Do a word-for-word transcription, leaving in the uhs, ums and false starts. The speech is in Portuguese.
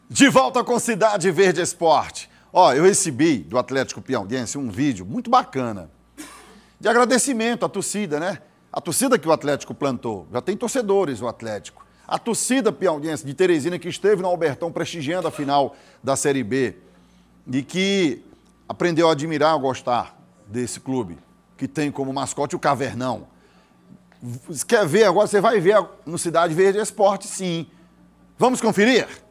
De volta com Cidade Verde Esporte. Ó, eu recebi do Atlético Piauiense um vídeo muito bacana de agradecimento à torcida, né? A torcida que o Atlético plantou. Já tem torcedores o Atlético. A torcida piauiense de Teresina que esteve no Albertão prestigiando a final da Série B e que aprendeu a admirar e gostar desse clube que tem como mascote o Cavernão. Quer ver agora? Você vai ver no Cidade Verde Esporte, sim. Vamos conferir?